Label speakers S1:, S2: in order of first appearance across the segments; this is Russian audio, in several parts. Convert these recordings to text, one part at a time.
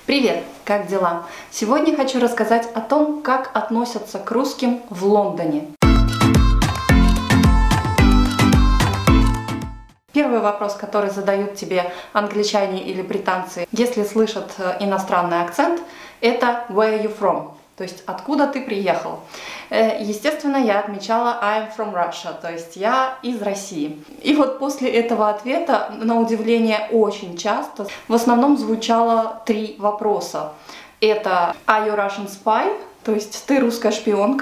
S1: Привет! Как дела? Сегодня хочу рассказать о том, как относятся к русским в Лондоне. Первый вопрос, который задают тебе англичане или британцы, если слышат иностранный акцент, это «Where are you from?», то есть «Откуда ты приехал?». Естественно, я отмечала «I'm from Russia», то есть «Я из России». И вот после этого ответа, на удивление, очень часто, в основном звучало три вопроса. Это «Are you Russian spy?», то есть «Ты русская шпионка?»,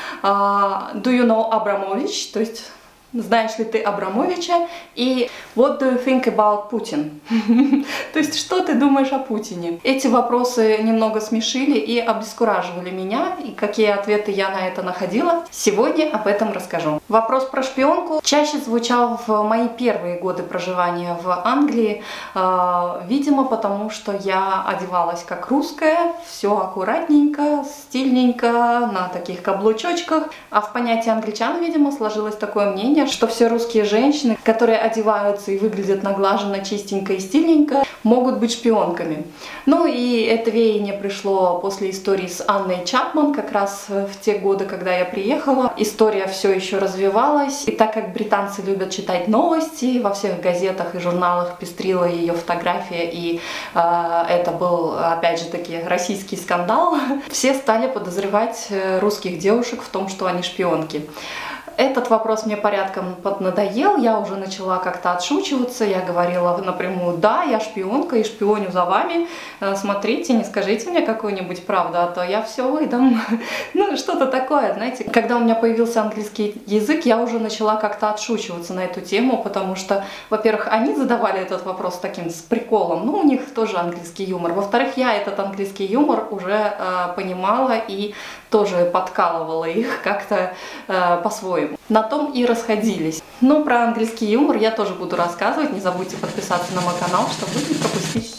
S1: «Do you know Abramovich?», то есть «Знаешь ли ты Абрамовича?» и «What do you think about Putin?», то есть «Что ты думаешь о Путине?». Эти вопросы немного смешили и обескураживали меня, и какие ответы я на это находила, сегодня об этом расскажу. Вопрос про шпионку чаще звучал в мои первые годы проживания в Англии, видимо, потому что я одевалась как русская, все аккуратненько, стильненько, на таких каблучочках, а в понятии англичан, видимо, сложилось такое мнение, что все русские женщины, которые одеваются и выглядят наглаженно, чистенько и стильненько, могут быть шпионками. Ну и это веяние пришло после истории с Анной Чапман, как раз в те годы, когда я приехала. История все еще развивалась, и так как британцы любят читать новости, во всех газетах и журналах пестрила ее фотография, и это был, опять же таки, российский скандал, все стали подозревать русских девушек в том, что они шпионки. Этот вопрос мне порядком поднадоел, я уже начала как-то отшучиваться, я говорила напрямую: да, я шпионка и шпионю за вами, смотрите, не скажите мне какую-нибудь правду, а то я все выдам. Ну, что-то такое, знаете. Когда у меня появился английский язык, я уже начала как-то отшучиваться на эту тему, потому что, во-первых, они задавали этот вопрос таким с приколом, ну, у них тоже английский юмор. Во-вторых, я этот английский юмор уже понимала и тоже подкалывала их как-то по-своему. На том и расходились. Но про английский юмор я тоже буду рассказывать. Не забудьте подписаться на мой канал, чтобы не пропустить.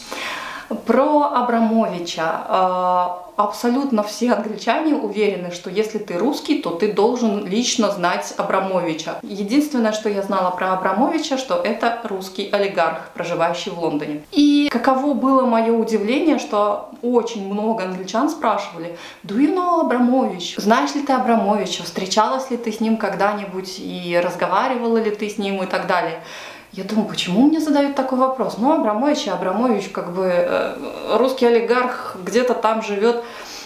S1: Про Абрамовича. Абсолютно все англичане уверены, что если ты русский, то ты должен лично знать Абрамовича. Единственное, что я знала про Абрамовича, что это русский олигарх, проживающий в Лондоне. И каково было мое удивление, что очень много англичан спрашивали: «Do you know Абрамович?» Знаешь ли ты Абрамовича? Встречалась ли ты с ним когда-нибудь? И разговаривала ли ты с ним? И так далее. Я думаю, почему мне задают такой вопрос? Ну, Абрамович, как бы русский олигарх, где-то там живет.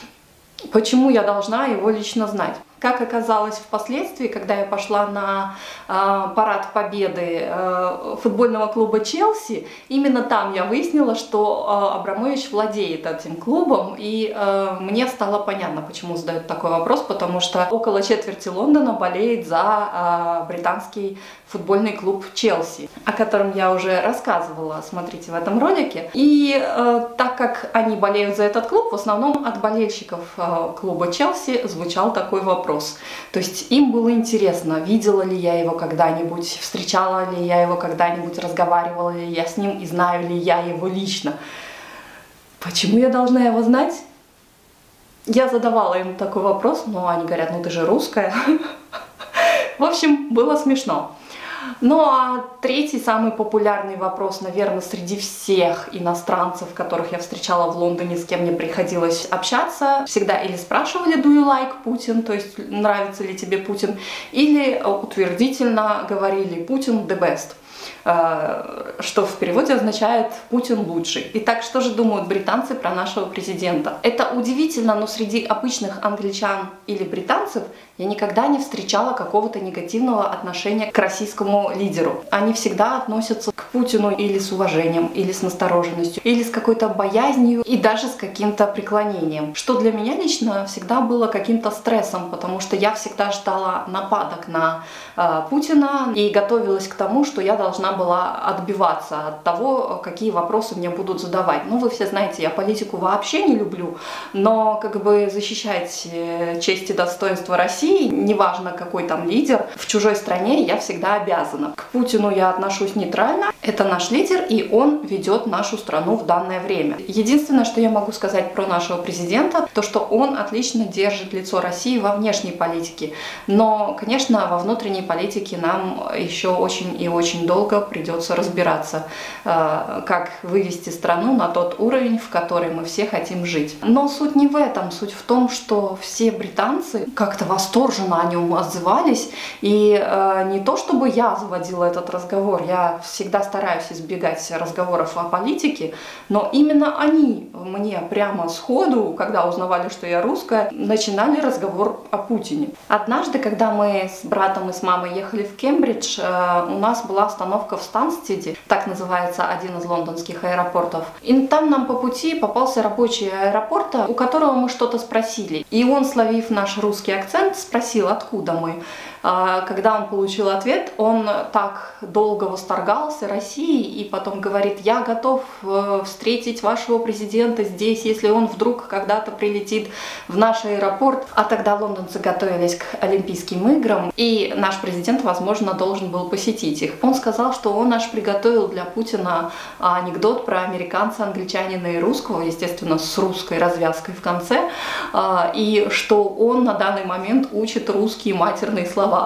S1: Почему я должна его лично знать? Как оказалось впоследствии, когда я пошла на парад победы футбольного клуба Челси, именно там я выяснила, что Абрамович владеет этим клубом, и мне стало понятно, почему задают такой вопрос, потому что около четверти Лондона болеет за британский футбольный клуб Челси, о котором я уже рассказывала, смотрите в этом ролике. И так как они болеют за этот клуб, в основном от болельщиков клуба Челси звучал такой вопрос. То есть им было интересно, видела ли я его когда-нибудь, встречала ли я его когда-нибудь, разговаривала ли я с ним и знаю ли я его лично. Почему я должна его знать? Я задавала им такой вопрос, но они говорят: ну ты же русская. В общем, было смешно. Ну а третий, самый популярный вопрос, наверное, среди всех иностранцев, которых я встречала в Лондоне, с кем мне приходилось общаться, всегда или спрашивали «Do you like Putin?», то есть «Нравится ли тебе Путин?», или утвердительно говорили «Путин the best», что в переводе означает «Путин лучший». Итак, что же думают британцы про нашего президента? Это удивительно, но среди обычных англичан или британцев я никогда не встречала какого-то негативного отношения к российскому лидеру. Они всегда относятся к Путину или с уважением, или с настороженностью, или с какой-то боязнью, и даже с каким-то преклонением. Что для меня лично всегда было каким-то стрессом, потому что я всегда ждала нападок на Путина и готовилась к тому, что я должна была отбиваться от того, какие вопросы мне будут задавать. Ну, вы все знаете, я политику вообще не люблю, но как бы защищать честь и достоинство России, неважно какой там лидер, в чужой стране я всегда обязана. К Путину я отношусь нейтрально, это наш лидер, и он ведет нашу страну в данное время. Единственное, что я могу сказать про нашего президента, то что он отлично держит лицо России во внешней политике, но, конечно, во внутренней политике нам еще очень и очень долго долго придется разбираться, как вывести страну на тот уровень, в который мы все хотим жить. Но суть не в этом. Суть в том, что все британцы как-то восторженно о нем отзывались. И не то, чтобы я заводила этот разговор, я всегда стараюсь избегать разговоров о политике, но именно они мне прямо сходу, когда узнавали, что я русская, начинали разговор о Путине. Однажды, когда мы с братом и с мамой ехали в Кембридж, у нас была остановка в Станстеде, так называется один из лондонских аэропортов. И там нам по пути попался рабочий аэропорта, у которого мы что-то спросили. И он, словив наш русский акцент, спросил, откуда мы. Когда он получил ответ, он так долго восторгался Россией и потом говорит: я готов встретить вашего президента здесь, если он вдруг когда-то прилетит в наш аэропорт. А тогда лондонцы готовились к Олимпийским играм, и наш президент, возможно, должен был посетить их. Он сказал, что он аж приготовил для Путина анекдот про американца, англичанина и русского, естественно, с русской развязкой в конце, и что он на данный момент учит русские матерные слова.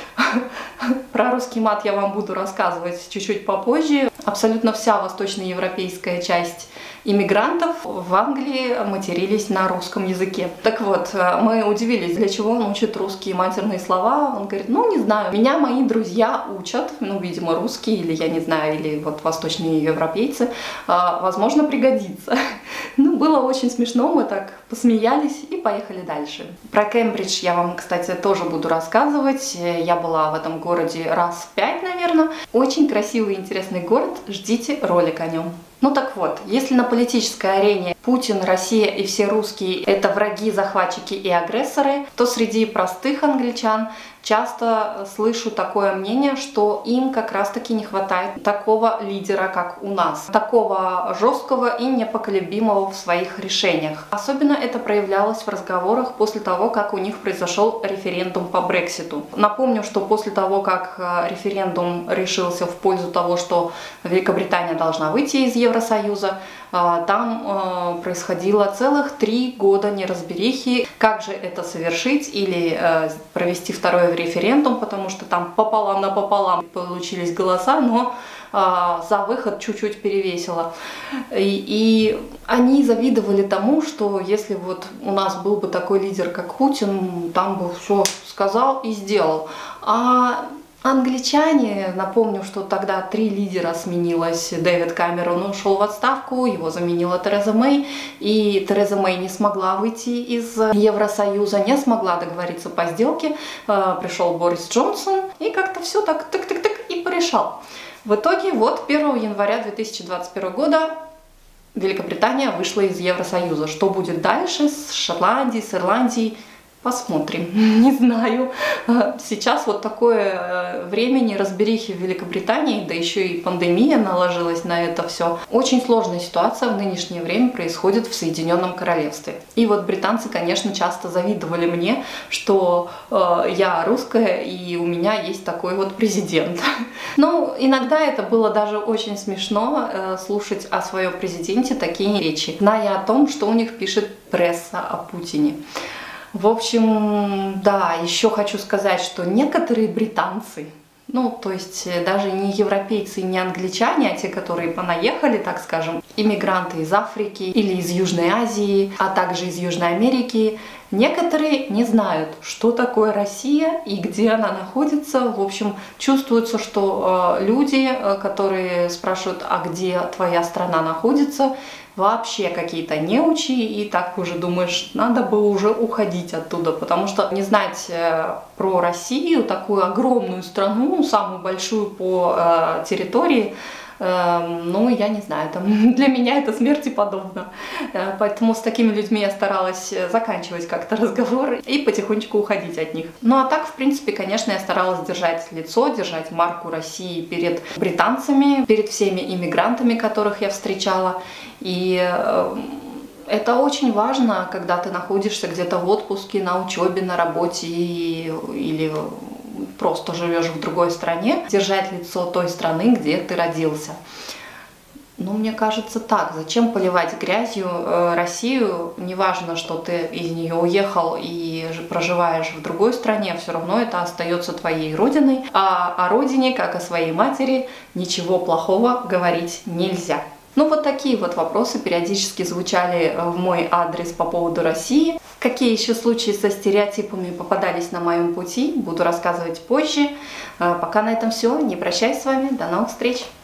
S1: Про русский мат я вам буду рассказывать чуть-чуть попозже. Абсолютно вся восточноевропейская часть иммигрантов в Англии матерились на русском языке. Так вот, мы удивились, для чего он учит русские матерные слова. Он говорит: ну, не знаю, меня мои друзья учат, ну, видимо, русские, или я не знаю, или вот восточные европейцы, возможно, пригодится. Ну, было очень смешно, мы так посмеялись и поехали дальше. Про Кембридж я вам, кстати, тоже буду рассказывать. Я была в этом городе раз 5, наверное. Очень красивый и интересный город, ждите ролик о нем. Ну так вот, если на политической арене Путин, Россия и все русские — это враги, захватчики и агрессоры, то среди простых англичан часто слышу такое мнение, что им как раз-таки не хватает такого лидера, как у нас, такого жесткого и непоколебимого в своих решениях. Особенно это проявлялось в разговорах после того, как у них произошел референдум по Брекситу. Напомню, что после того, как референдум решился в пользу того, что Великобритания должна выйти из Евросоюза, там происходило целых 3 года неразберихи, как же это совершить или провести второй референдум, потому что там пополам на пополам получились голоса, но за выход чуть-чуть перевесило. И они завидовали тому, что если вот у нас был бы такой лидер, как Путин, там бы все сказал и сделал. А англичане, напомню, что тогда 3 лидера сменилось. Дэвид Камерон ушел в отставку, его заменила Тереза Мэй, и Тереза Мэй не смогла выйти из Евросоюза, не смогла договориться по сделке. Пришел Борис Джонсон и как-то все так тык-тык-тык и порешал. В итоге вот 1 января 2021 года Великобритания вышла из Евросоюза. Что будет дальше с Шотландией, с Ирландией? Посмотрим, не знаю. Сейчас вот такое время неразберихи в Великобритании, да еще и пандемия наложилась на это все. Очень сложная ситуация в нынешнее время происходит в Соединенном Королевстве. И вот британцы, конечно, часто завидовали мне, что я русская и у меня есть такой вот президент. Но иногда это было даже очень смешно слушать о своем президенте такие речи, зная о том, что у них пишет пресса о Путине. В общем, да, еще хочу сказать, что некоторые британцы, ну, то есть даже не европейцы, не англичане, а те, которые понаехали, так скажем, иммигранты из Африки или из Южной Азии, а также из Южной Америки, некоторые не знают, что такое Россия и где она находится. В общем, чувствуется, что люди, которые спрашивают, а где твоя страна находится, вообще какие-то неучи, и так уже думаешь, надо бы уже уходить оттуда, потому что не знать про Россию, такую огромную страну, самую большую по территории, ну, я не знаю, там, для меня это смерти подобно. Поэтому с такими людьми я старалась заканчивать как-то разговор и потихонечку уходить от них. Ну, а так, в принципе, конечно, я старалась держать лицо, держать марку России перед британцами, перед всеми иммигрантами, которых я встречала. И это очень важно, когда ты находишься где-то в отпуске, на учебе, на работе или просто живешь в другой стране, держать лицо той страны, где ты родился. Ну, мне кажется, так. Зачем поливать грязью Россию? Неважно, что ты из нее уехал и проживаешь в другой стране, все равно это остается твоей родиной. А о родине, как о своей матери, ничего плохого говорить нельзя. Ну, вот такие вот вопросы периодически звучали в мой адрес по поводу России. Какие еще случаи со стереотипами попадались на моем пути, буду рассказывать позже. Пока на этом все. Не прощаюсь с вами. До новых встреч!